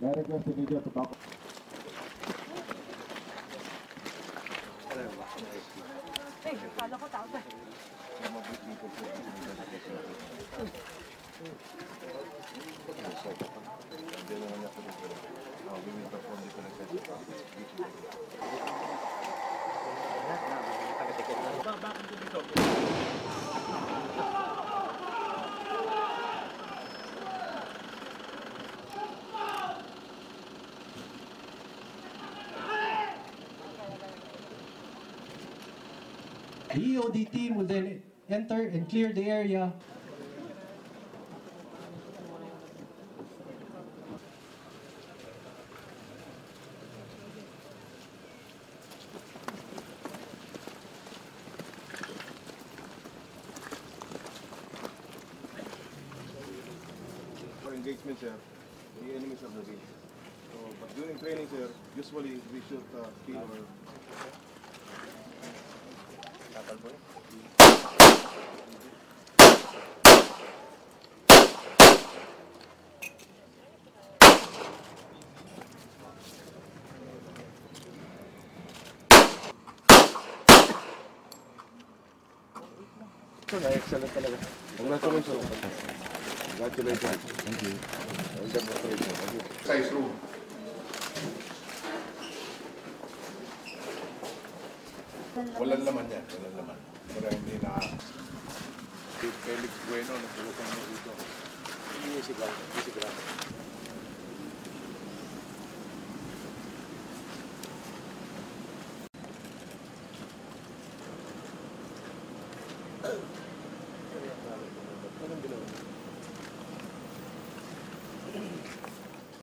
I request the media to talk. Kala ko tao ba? The EOD team will then enter and clear the area. For engagement, sir, the enemies of the day. So, but during training, sir, usually we should kill or excellent talaga. Congratulations. Congratulations. Thank you. Size room. Walang laman yan. Walang laman. Pero hindi na Felix Bueno nagpulutan mo dito. Hindi sigurado. Hindi sigurado. Anong ginawa?